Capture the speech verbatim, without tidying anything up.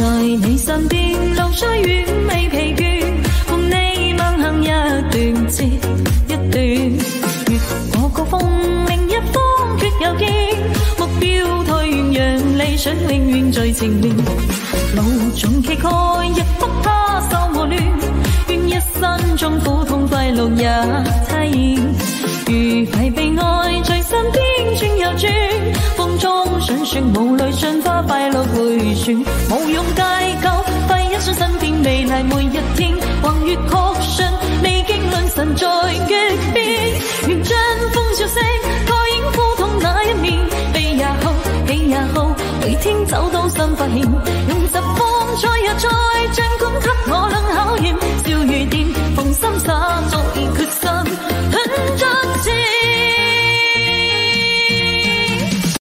在你身邊，路雖遠未疲倦，共你猛行一段接一段，越過高峰，另一方決又見，目標退遠，讓理想永遠在前面。路縱崎儈，亦不怕受和亂，願一生中苦痛快樂也體驗。如攜被愛在身邊轉又轉，風中想說無淚進化快樂回旋，無用戒救，費一生身邊未來每一天，橫越確信未經論神在月邊，願將風消息蓋掩苦痛那一面，悲也好，喜也好，每天走到新發現，用疾風再又再，將功給我倆考驗，笑與癲，逢心灑作意。